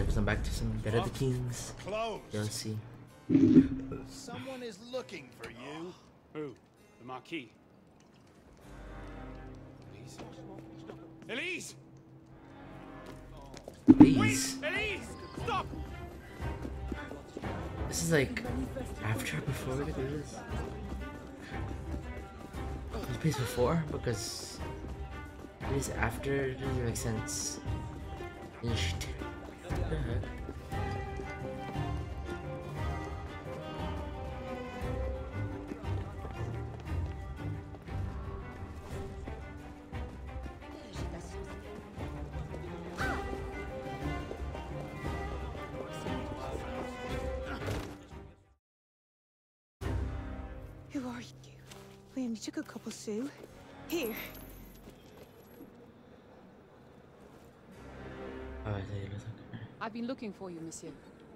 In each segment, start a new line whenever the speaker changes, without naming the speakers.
guys, welcome back to some Dead of the Kings
Closed.
DLC.
Someone is looking for you.
Who? The Marquis. Elise!
Please.
Elise! Stop!
This is like after or before we do this? This place before? Because it is after, it doesn't make sense. What the heck?
Who are you? Liam, you took a couple, Sue. Here.
Oh, I thought you looked like
I've been looking for you, monsieur.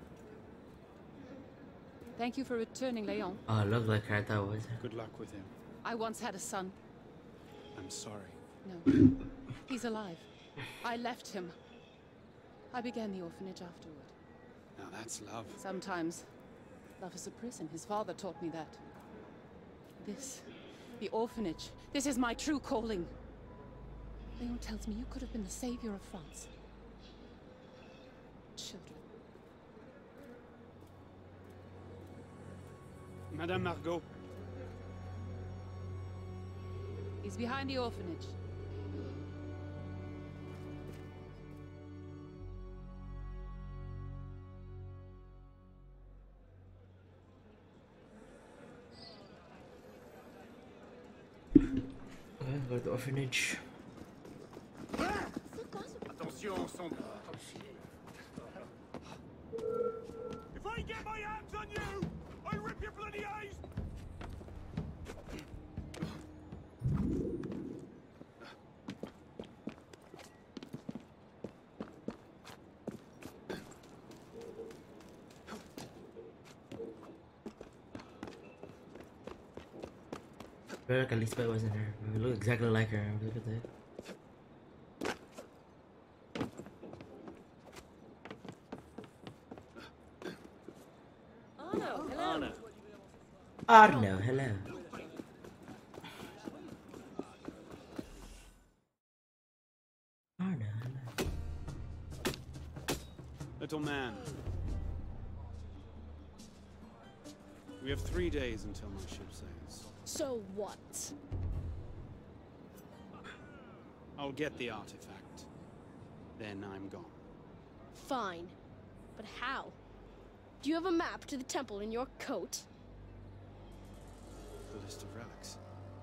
Thank you for returning Léon.
oh, it looked like her, I thought it was.
Good luck with him.
I once had a son.
I'm sorry.
No. He's alive. I left him. I began the orphanage afterward.
Now that's love.
Sometimes love is a prison. His father taught me that. This, the orphanage, this is my true calling. Léon tells me you could have been the savior of France. Children.
Madame Margot.
He's behind the orphanage.
Okay, go to the orphanage.
Attention, son. If I get my hands on you, I rip your bloody eyes.
I feel like Elizabeth wasn't her. We look exactly like her. Look at that. Arno, hello. Arno, hello.
Little man. We have 3 days until my ship sails.
So what?
I'll get the artifact. Then I'm gone.
Fine. But how? Do you have a map to the temple in your coat?
The list of relics.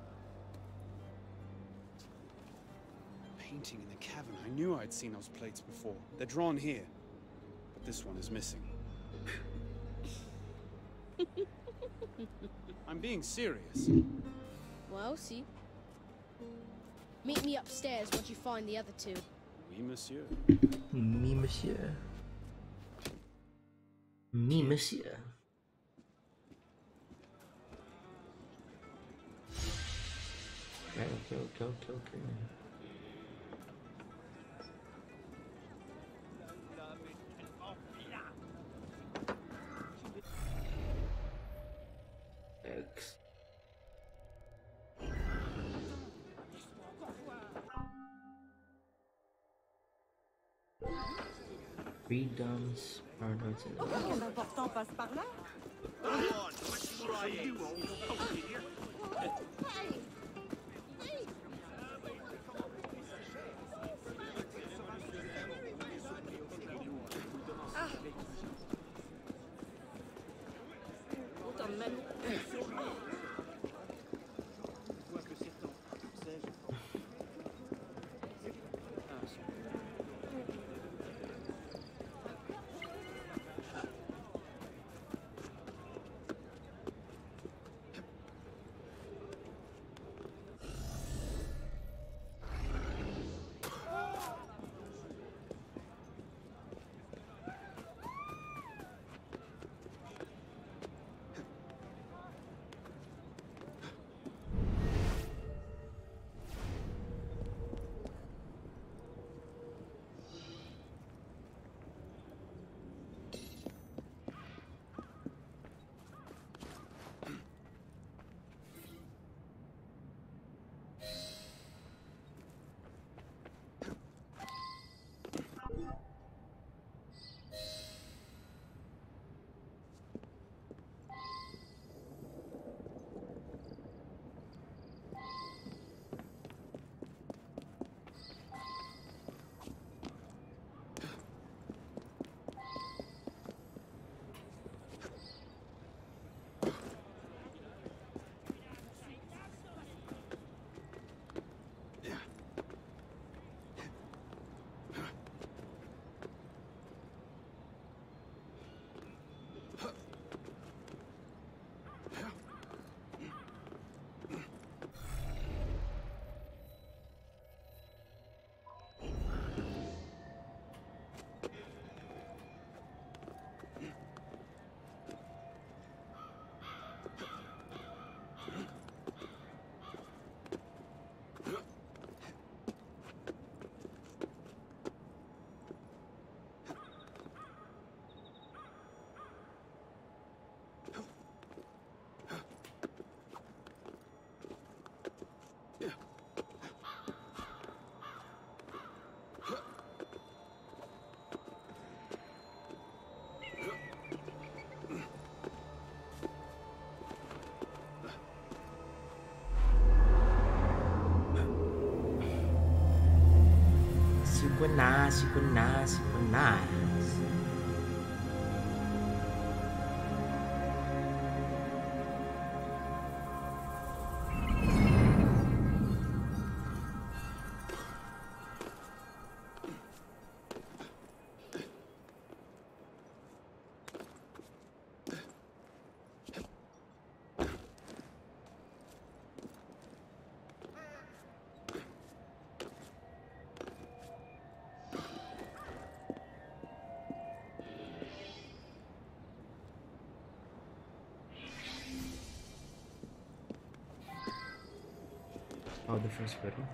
Painting in the cavern. I knew I'd seen those plates before. They're drawn here. But this one is missing. I'm being serious.
Well, see. Meet me upstairs once you find the other two.
Oui, monsieur.
Me, monsieur. Me, monsieur. Okay. X. Freedoms, paradox, and
L'important passe par là.
Sequence, sequence, sequence. Oh, the first riddle.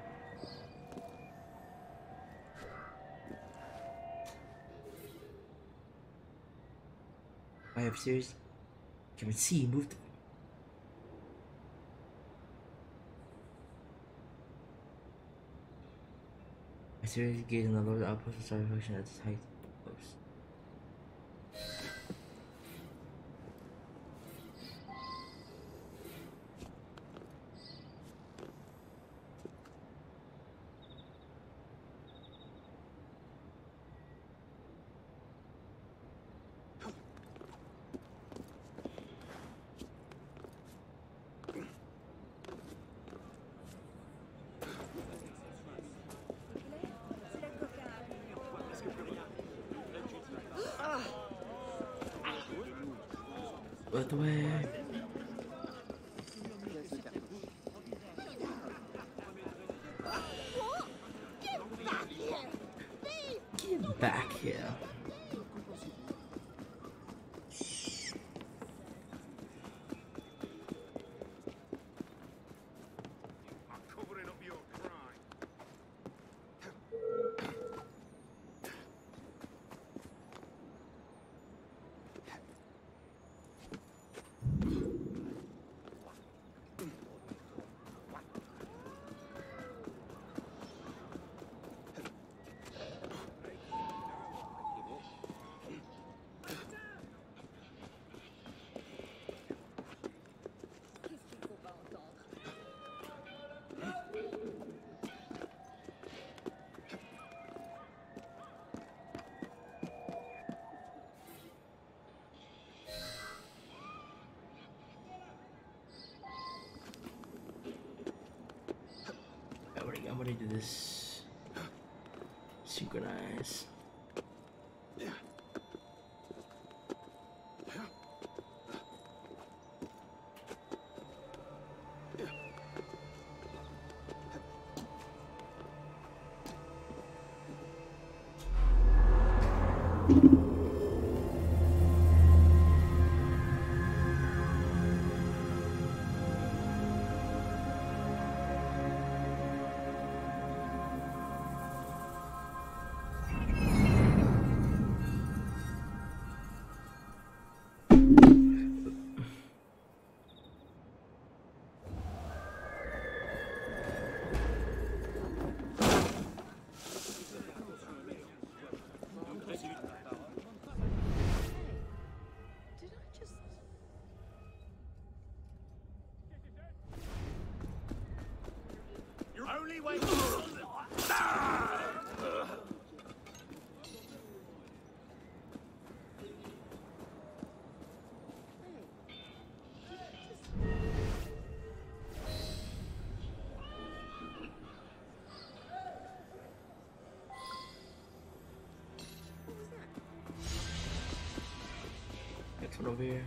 I have serious. Can see moved. I seriously gaze on the lower outpost and started function at its height post. Out the way. Get back here. I'm gonna do this. Synchronize.
Only way.
Next one over here.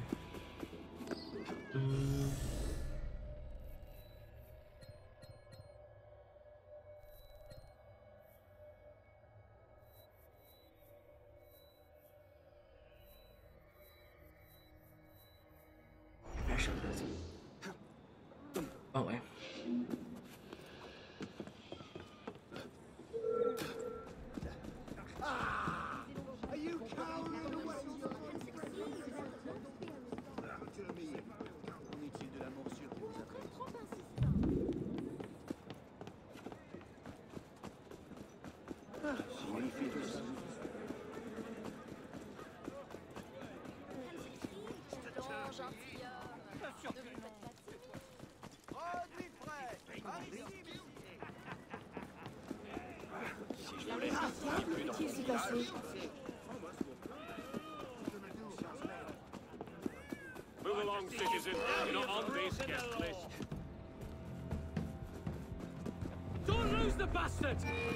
Oh wait.
Are you cowering away?
seriously?
Move along, citizen. You're not on this guest list. Don't lose the bastard!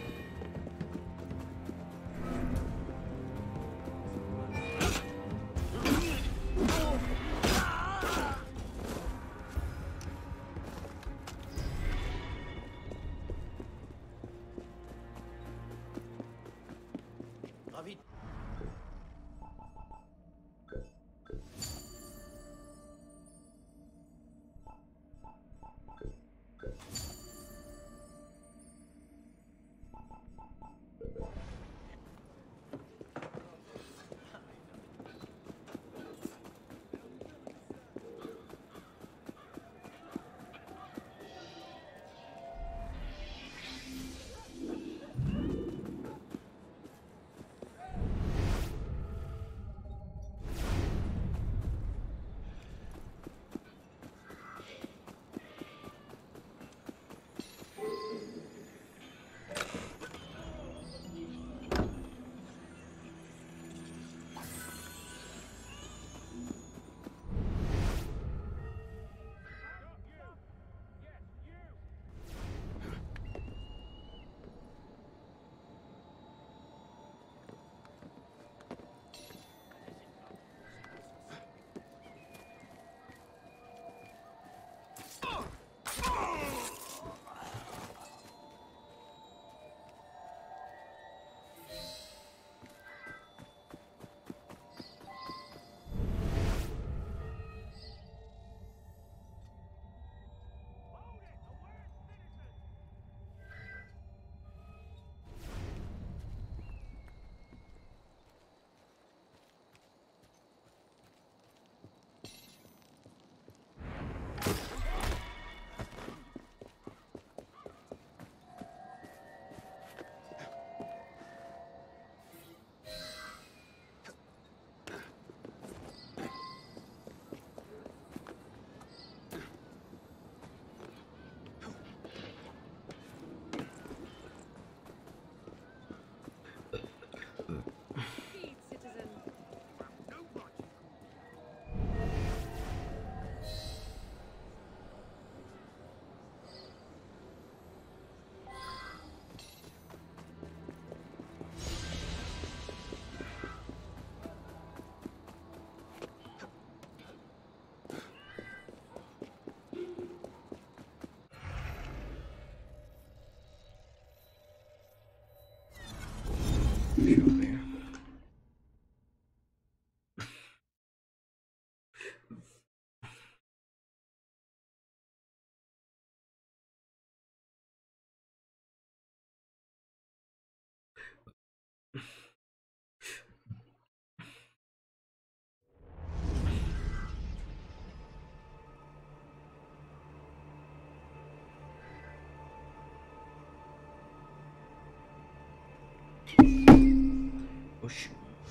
Push.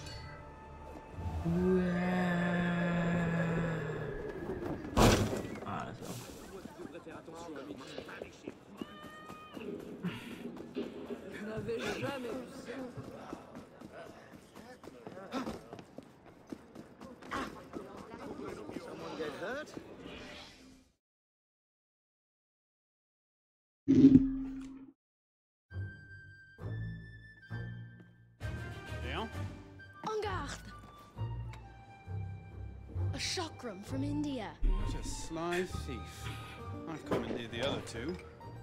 Ah, let's go.
Someone get hurt?
Leon?
En garde! A chakram from India.
What a sly thief. I've commandeered the other two.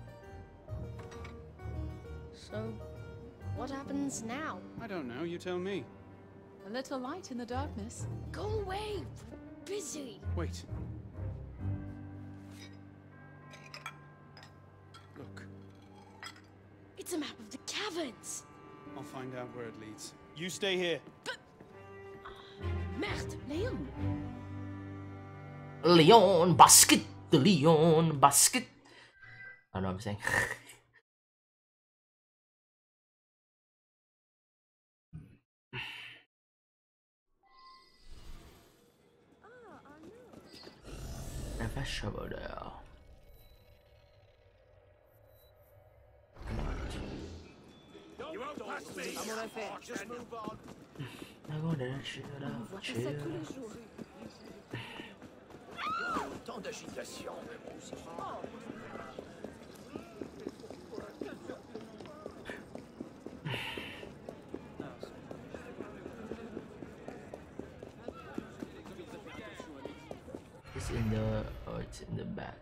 So, what happens now?
I don't know, you tell me.
A little light in the darkness.
Go away! We're busy!
Wait. Look,
It's a map of the caverns!
I'll find out where it leads. You stay here.
Merde, Leon!
Leon basket, the Leon basket. I don't know what I'm saying. Nefes over there.
You won't pass
Just move on.
那个人吃了
On voit
吃
ça tous
了
les jours.
Tant d'agitation, mais bon, c'est pas.
It's in the oh, it's in the back.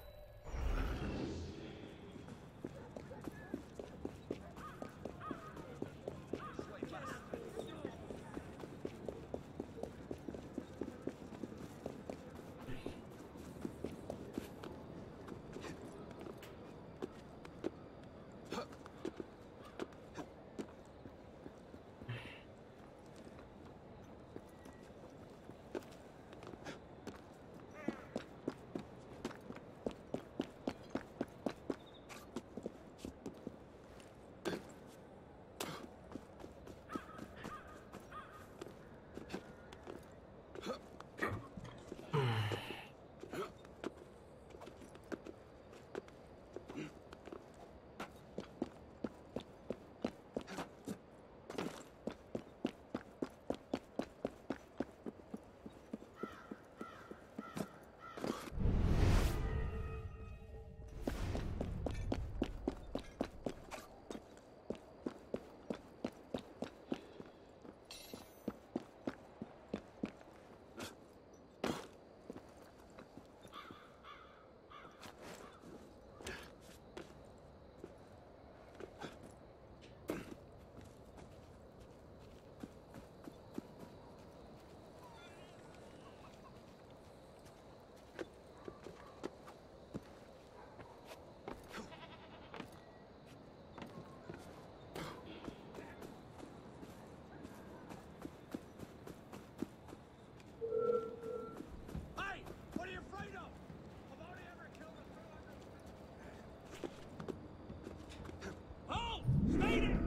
Hey! What are you afraid of? I've only ever killed a Oh! Stay there!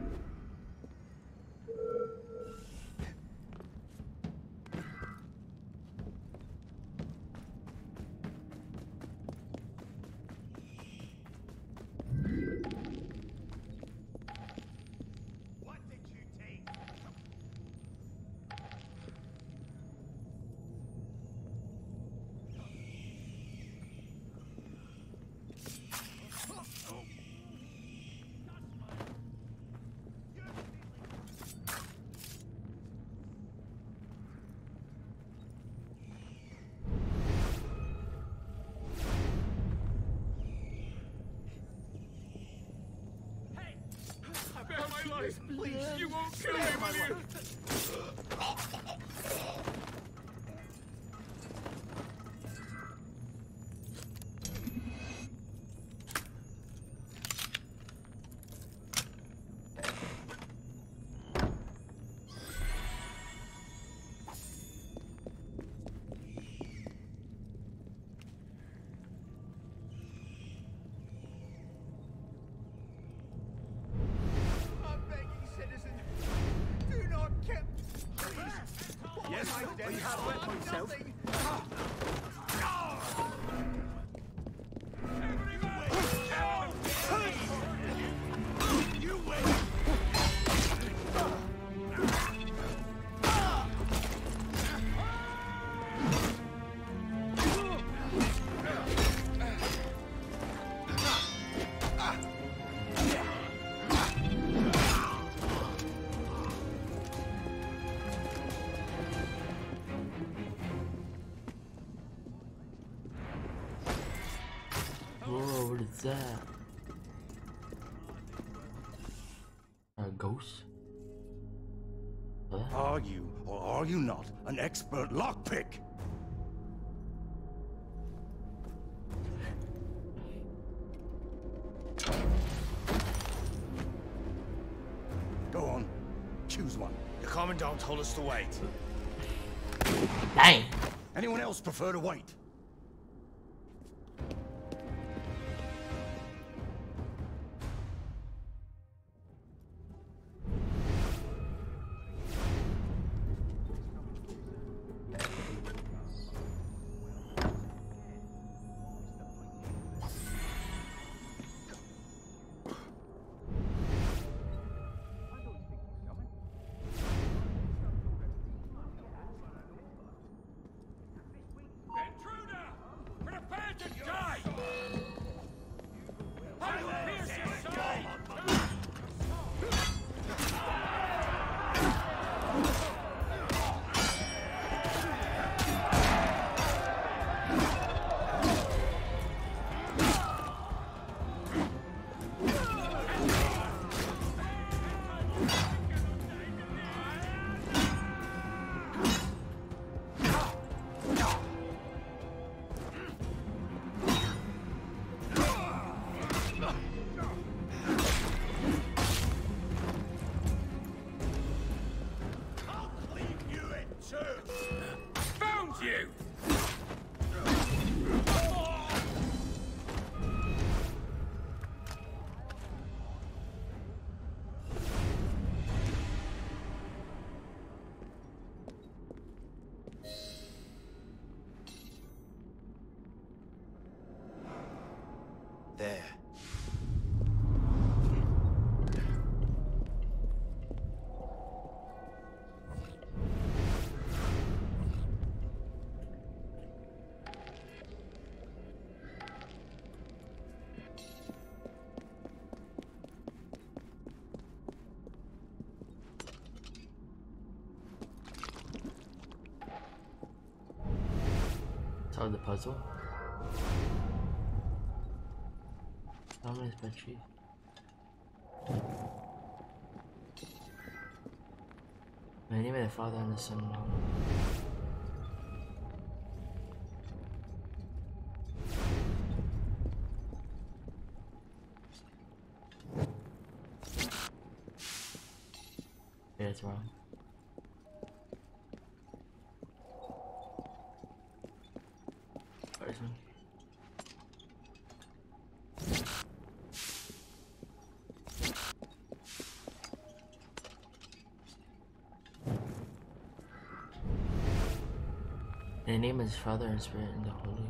What did you take?
Spare my life, please. You won't kill me, will you?
I'm begging, citizen. Do not kill. Please. Yes, I have wet myself. You wait.
Whoa, what is that? A ghost? What?
Are you or are you not an expert lockpick? Go on, choose one.
The Commandant told us to wait.
Dang!
Anyone else prefer to wait?
Found you! There.
Solve the puzzle. Dominant spreadsheet. My name is the father and the son. Yeah, that's wrong. This one. In the name of his Father and Spirit and the Holy.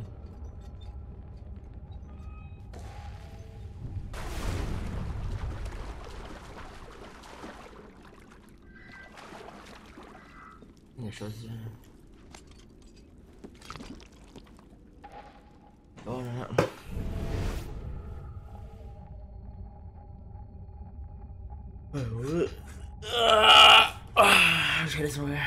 I think it shows it. Oh no. Let's get it somewhere.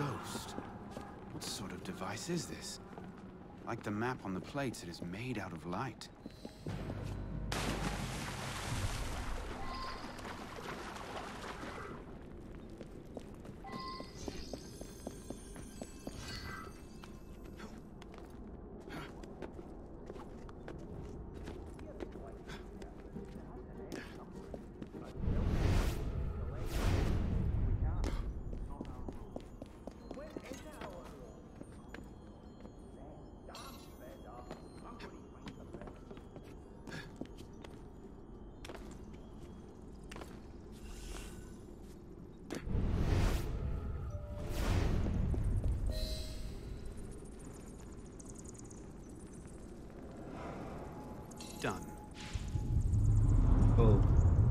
ghost. What sort of device is this? Like the map on the plates, it is made out of light. Done.
Oh.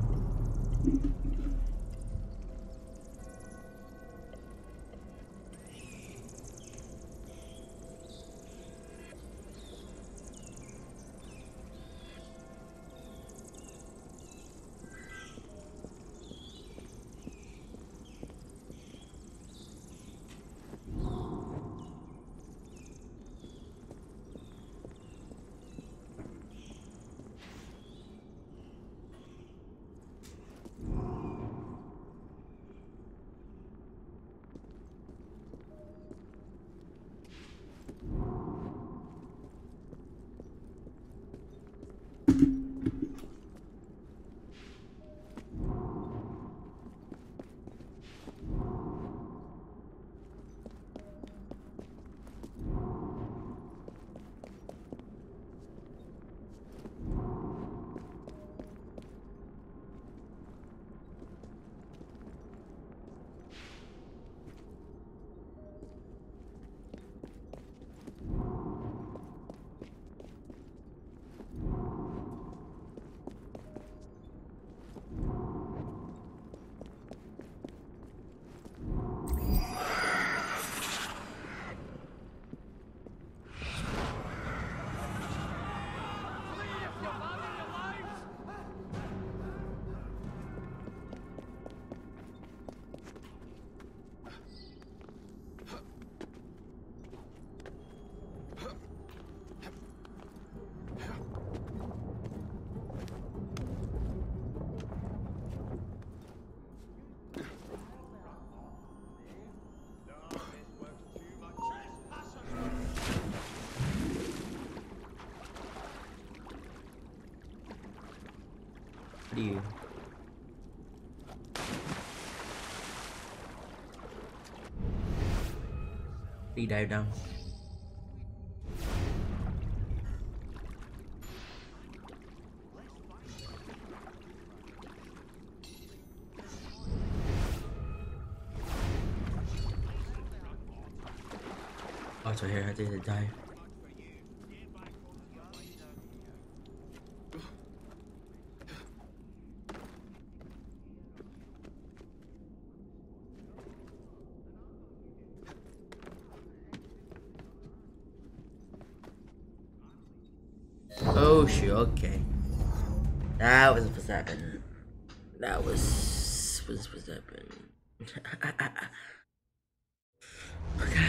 What do you? Đi dive down. Oh, so here I did a dive. Oh shoot, okay. That was what's happening. That was what's happening. Okay.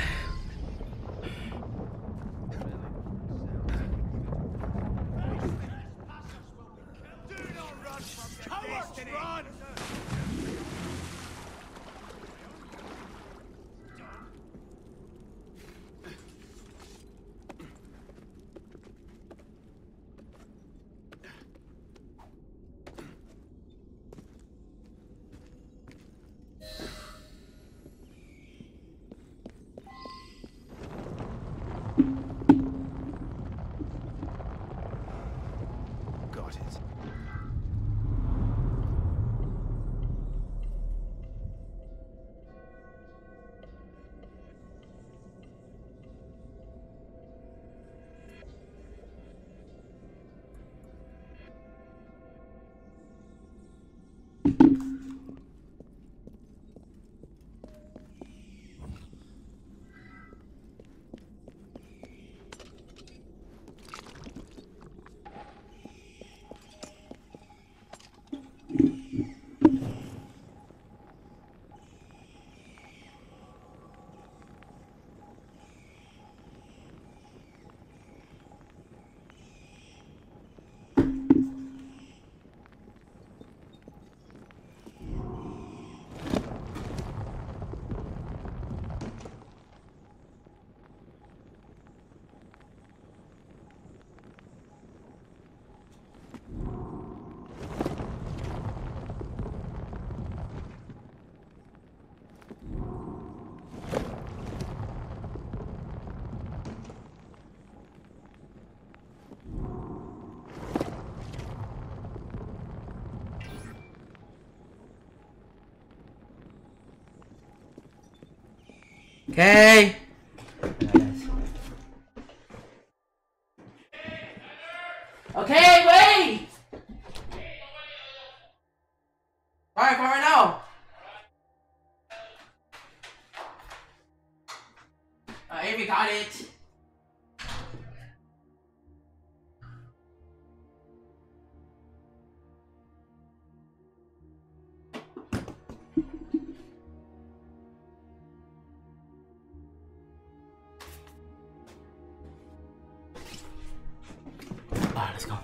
Okay. Okay, wait! Alright, for right now. Avery got it. Alright, let's go.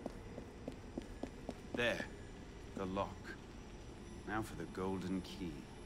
There. The lock. Now for the golden key.